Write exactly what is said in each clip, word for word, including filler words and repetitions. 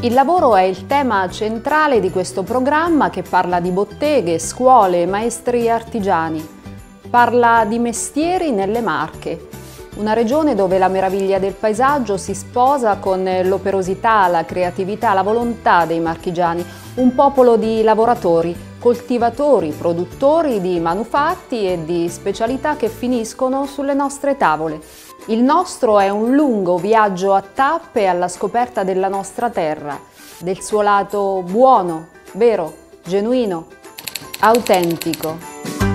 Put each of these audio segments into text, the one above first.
Il lavoro è il tema centrale di questo programma che parla di botteghe, scuole, maestri artigiani. Parla di mestieri nelle Marche, una regione dove la meraviglia del paesaggio si sposa con l'operosità, la creatività, la volontà dei marchigiani, un popolo di lavoratori, coltivatori, produttori di manufatti e di specialità che finiscono sulle nostre tavole. Il nostro è un lungo viaggio a tappe alla scoperta della nostra terra, del suo lato buono, vero, genuino, autentico.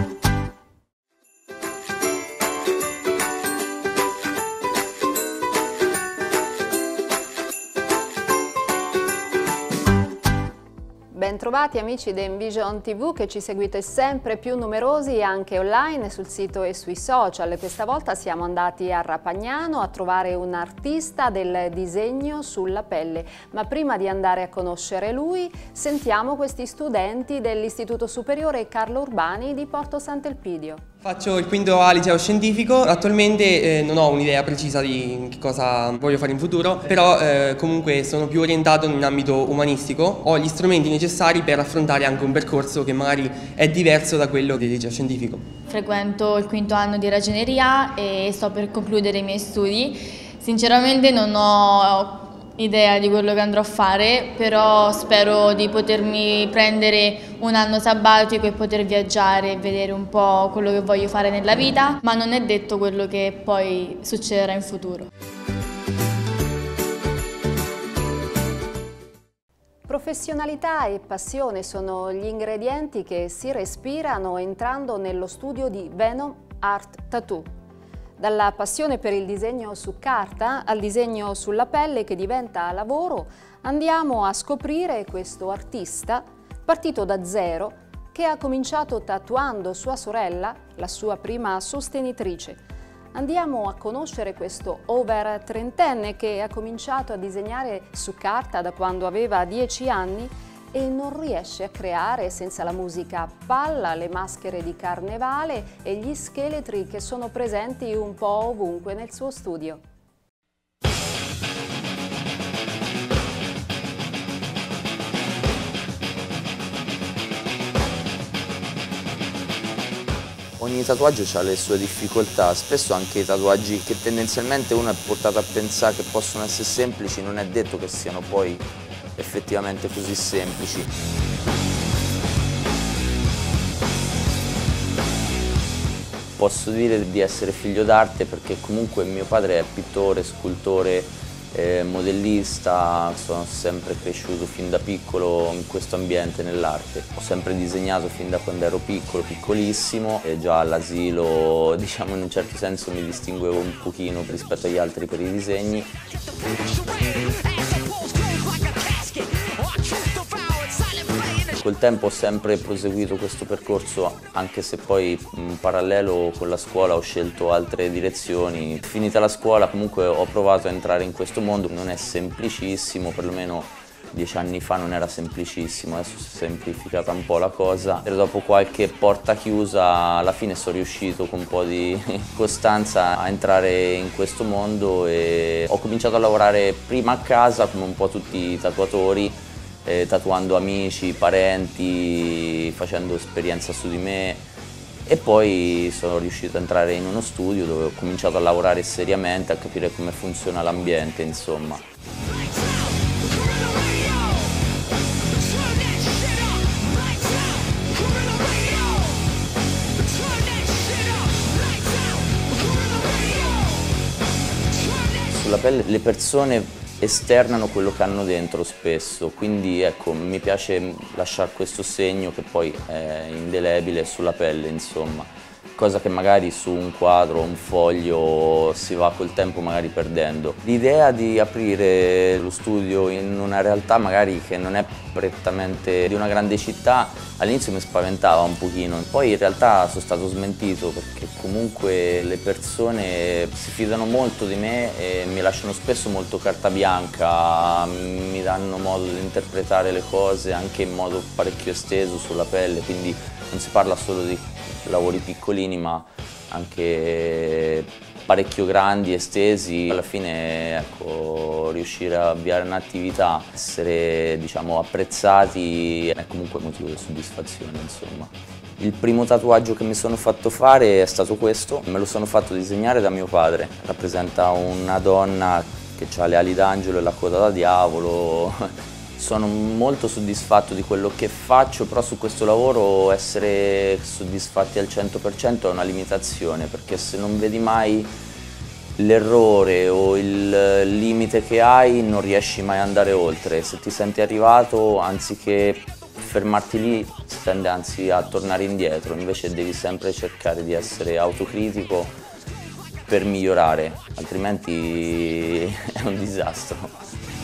Bentrovati amici di Envision tivù che ci seguite sempre più numerosi anche online sul sito e sui social. Questa volta siamo andati a Rapagnano a trovare un artista del disegno sulla pelle, ma prima di andare a conoscere lui sentiamo questi studenti dell'Istituto Superiore Carlo Urbani di Porto Sant'Elpidio. Faccio il quinto A liceo scientifico, attualmente eh, non ho un'idea precisa di che cosa voglio fare in futuro, però eh, comunque sono più orientato in un ambito umanistico, ho gli strumenti necessari per affrontare anche un percorso che magari è diverso da quello del liceo scientifico. Frequento il quinto anno di ragioneria e sto per concludere i miei studi. Sinceramente non ho idea di quello che andrò a fare, però spero di potermi prendere un anno sabbatico e poter viaggiare e vedere un po' quello che voglio fare nella vita, ma non è detto quello che poi succederà in futuro. Professionalità e passione sono gli ingredienti che si respirano entrando nello studio di Venom Art Tattoo. Dalla passione per il disegno su carta al disegno sulla pelle che diventa lavoro, andiamo a scoprire questo artista partito da zero che ha cominciato tatuando sua sorella, la sua prima sostenitrice. Andiamo a conoscere questo over trentenne che ha cominciato a disegnare su carta da quando aveva dieci anni e non riesce a creare senza la musica a palla, le maschere di carnevale e gli scheletri che sono presenti un po' ovunque nel suo studio. Ogni tatuaggio ha le sue difficoltà, spesso anche i tatuaggi che tendenzialmente uno è portato a pensare che possono essere semplici, non è detto che siano poi effettivamente così semplici. Posso dire di essere figlio d'arte perché comunque mio padre è pittore, scultore, eh, modellista, sono sempre cresciuto fin da piccolo in questo ambiente nell'arte. Ho sempre disegnato fin da quando ero piccolo, piccolissimo, e già all'asilo, diciamo, in un certo senso mi distinguevo un pochino rispetto agli altri per i disegni. Col tempo ho sempre proseguito questo percorso, anche se poi in parallelo con la scuola ho scelto altre direzioni. Finita la scuola comunque ho provato a entrare in questo mondo, non è semplicissimo, perlomeno dieci anni fa non era semplicissimo, adesso si è semplificata un po' la cosa. E dopo qualche porta chiusa alla fine sono riuscito con un po' di costanza a entrare in questo mondo e ho cominciato a lavorare prima a casa come un po' tutti i tatuatori, Eh, tatuando amici, parenti, facendo esperienza su di me e poi sono riuscito a entrare in uno studio dove ho cominciato a lavorare seriamente, a capire come funziona l'ambiente, insomma. Sulla pelle le persone esternano quello che hanno dentro spesso, quindi ecco, mi piace lasciare questo segno che poi è indelebile sulla pelle, insomma, cosa che magari su un quadro o un foglio si va col tempo magari perdendo. L'idea di aprire lo studio in una realtà magari che non è prettamente di una grande città all'inizio mi spaventava un pochino, poi in realtà sono stato smentito perché comunque le persone si fidano molto di me e mi lasciano spesso molto carta bianca, mi danno modo di interpretare le cose anche in modo parecchio esteso sulla pelle, quindi non si parla solo di lavori piccolini ma anche parecchio grandi, estesi. Alla fine, ecco, riuscire a avviare un'attività, essere, diciamo, apprezzati è comunque motivo di soddisfazione, insomma. Il primo tatuaggio che mi sono fatto fare è stato questo, me lo sono fatto disegnare da mio padre. Rappresenta una donna che ha le ali d'angelo e la coda da diavolo. Sono molto soddisfatto di quello che faccio, però su questo lavoro essere soddisfatti al cento per cento è una limitazione, perché se non vedi mai l'errore o il limite che hai non riesci mai ad andare oltre. Se ti senti arrivato, anziché fermarti lì, si tende anzi a tornare indietro, invece devi sempre cercare di essere autocritico per migliorare, altrimenti è un disastro.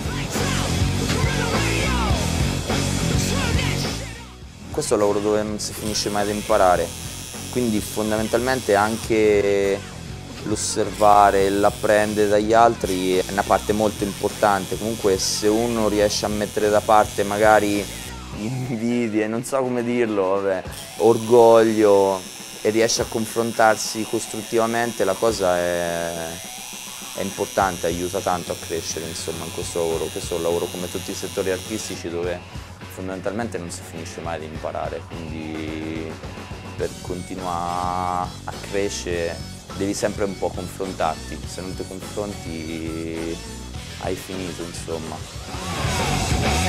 Questo è un lavoro dove non si finisce mai ad imparare, quindi fondamentalmente anche l'osservare, l'apprendere dagli altri è una parte molto importante. Comunque se uno riesce a mettere da parte magari invidie, non so come dirlo, vabbè, orgoglio, e riesce a confrontarsi costruttivamente, la cosa è, è importante, aiuta tanto a crescere, insomma, in questo lavoro. Questo è un lavoro come tutti i settori artistici dove fondamentalmente non si finisce mai di imparare, quindi per continuare a crescere devi sempre un po' confrontarti, se non ti confronti hai finito, insomma.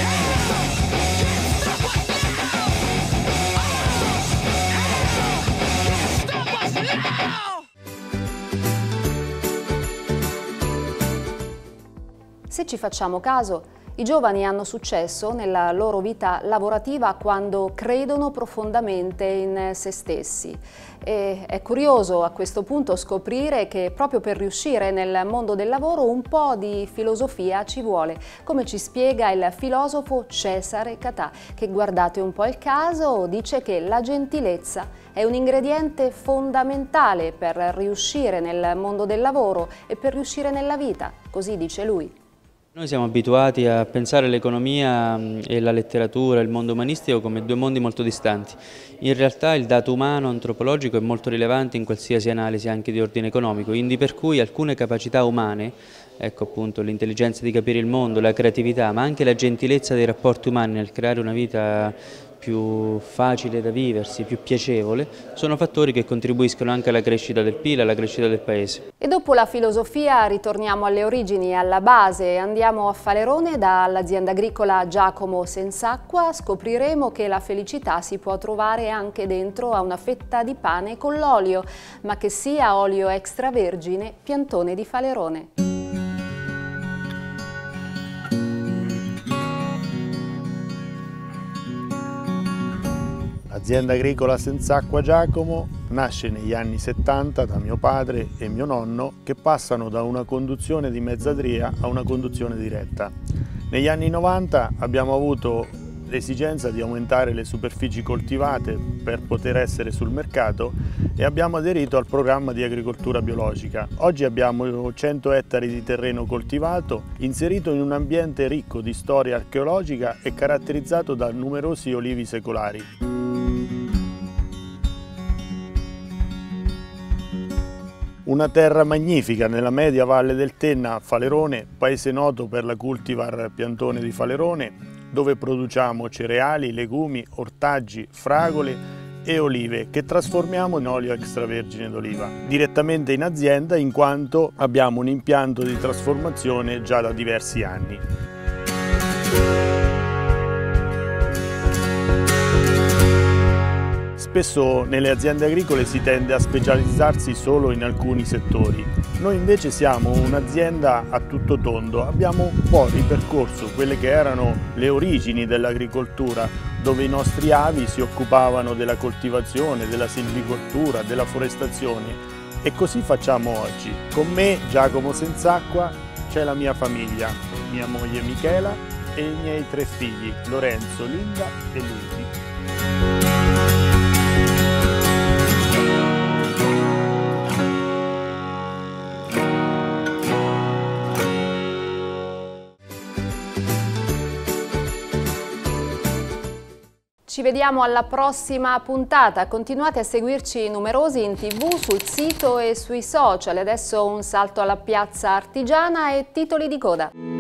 Se ci facciamo caso, i giovani hanno successo nella loro vita lavorativa quando credono profondamente in se stessi. E è curioso a questo punto scoprire che proprio per riuscire nel mondo del lavoro un po' di filosofia ci vuole, come ci spiega il filosofo Cesare Catà, che, guardate un po' il caso, dice che la gentilezza è un ingrediente fondamentale per riuscire nel mondo del lavoro e per riuscire nella vita, così dice lui. Noi siamo abituati a pensare l'economia e la letteratura, il mondo umanistico come due mondi molto distanti. In realtà il dato umano antropologico è molto rilevante in qualsiasi analisi anche di ordine economico, quindi per cui alcune capacità umane, ecco appunto l'intelligenza di capire il mondo, la creatività, ma anche la gentilezza dei rapporti umani nel creare una vita più facile da viversi, più piacevole, sono fattori che contribuiscono anche alla crescita del P I L, alla crescita del Paese. E dopo la filosofia ritorniamo alle origini, alla base, andiamo a Falerone dall'azienda agricola Giacomo Sensacqua, scopriremo che la felicità si può trovare anche dentro a una fetta di pane con l'olio, ma che sia olio extravergine, piantone di Falerone. L'azienda agricola Sensacqua Giacomo nasce negli anni settanta da mio padre e mio nonno, che passano da una conduzione di mezzadria a una conduzione diretta. Negli anni novanta abbiamo avuto l'esigenza di aumentare le superfici coltivate per poter essere sul mercato e abbiamo aderito al programma di agricoltura biologica. Oggi abbiamo cento ettari di terreno coltivato, inserito in un ambiente ricco di storia archeologica e caratterizzato da numerosi olivi secolari. Una terra magnifica nella media valle del Tenna, Falerone, paese noto per la cultivar piantone di Falerone, dove produciamo cereali, legumi, ortaggi, fragole e olive che trasformiamo in olio extravergine d'oliva, direttamente in azienda, in quanto abbiamo un impianto di trasformazione già da diversi anni. Spesso nelle aziende agricole si tende a specializzarsi solo in alcuni settori. Noi invece siamo un'azienda a tutto tondo, abbiamo un po' ripercorso quelle che erano le origini dell'agricoltura, dove i nostri avi si occupavano della coltivazione, della silvicoltura, della forestazione, e così facciamo oggi. Con me, Giacomo Sensacqua, c'è la mia famiglia, mia moglie Michela e i miei tre figli, Lorenzo, Linda e Luigi. Ci Ci vediamo alla prossima puntata, continuate a seguirci numerosi in tv, sul sito e sui social. Adesso un salto alla piazza Artigiana e titoli di coda.